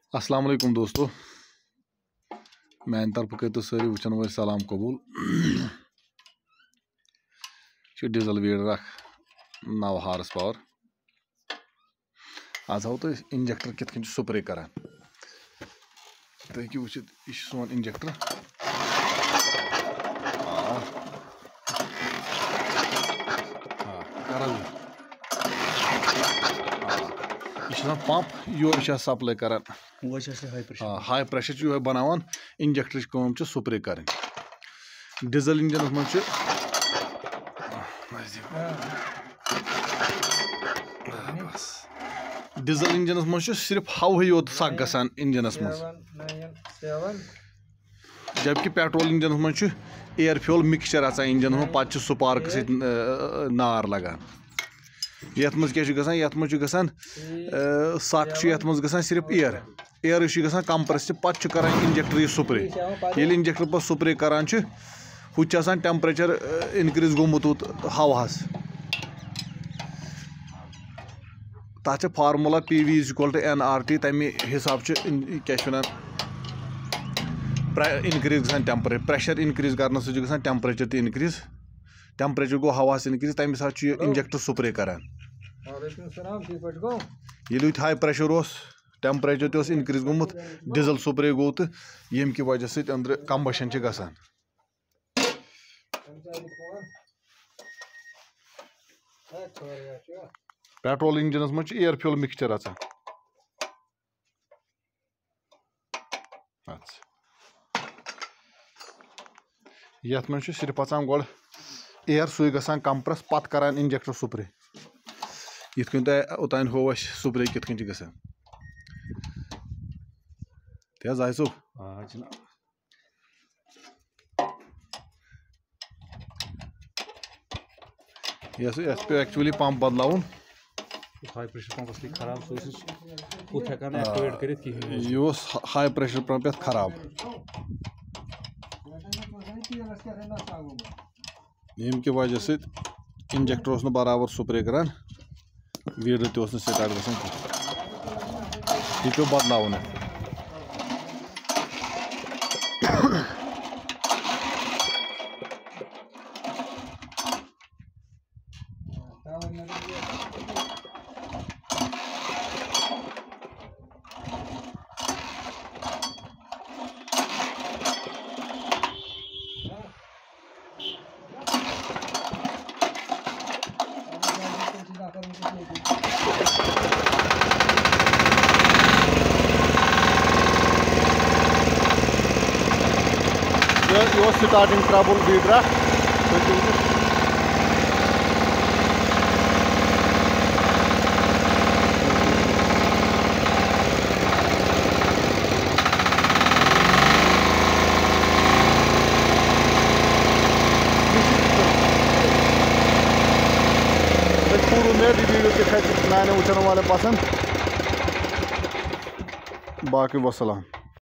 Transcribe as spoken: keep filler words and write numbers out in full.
अस्सलाम वालेकुम दोस्तों, मैंने तरफ कर तो सारी वचन वो सलाम कबूल। डीजल वीडर नौ हार्स पावर आज हाव तो इंजेक्टर कित स्प्रे कर तक वो सोन इंजेक्टर यह पंप योर सप्लाई कर हाई प्रेशर यह बनान इंजेक्टर कम स्प्रे कर डीजल इंजन मज डीजल इंजन मज सिर्फ हवा योत सक गसान इंजनस मज, जबकि पेट्रोल इंजन मज एयर फ्यूल मिक्सचर आसान इंजन मज पे स्पार्क सत नार लगान। ये मज क्या ये मज सक ये मज सिर्फ एयर एयर गसान कंप्रेस पे कर इंजेक्टर यह स्प्रे ये इंजेक्टर पे स्प्रे करान हु टेम्परेचर इनक्रीज गोमुत हवास तथ formula P V is equal to n R T तमें हिसाब क्या इनक्रीज गसान टेम्परेचर प्रेशर इनक्रीज कर गसान टेम्परेचर तो इनक्रीज टेम्परेचर गो हवास इनक्रीज तमें साथ इंजेक्टर स्प्रे करान ये हाई प्रेशर टेम्परेचर तो इनक्रीज गोमुत डीजल स्प्रे गो तो यम कि वजह से अंदर कम्बशन गसान। पेट्रोल इंजनस मज एयर फ्यूल मिक्सचर आसान ये मज सिर्फ आसान गो एयर सु गसान कंप्रेस पत करान इंजेक्टर स्प्रे यिथ कन ओतान हो स्प्रे कित कन गसान तेज आय सोब यह पे एक्चुअली पंप बदलावन हाई प्रेशर पंपस खराब यह हाई प्रेशर पंप खराब यम कि वजह से इंजेक्टर बराबर स्प्रे करान वीडर तो स्टार्ट गसान यह पे बदलावन। यह स्टार्टिंग ट्रबल वीडर पूर्व में वीडियो दिखाई नए वचन वाले पसंद बाकी वसलाम।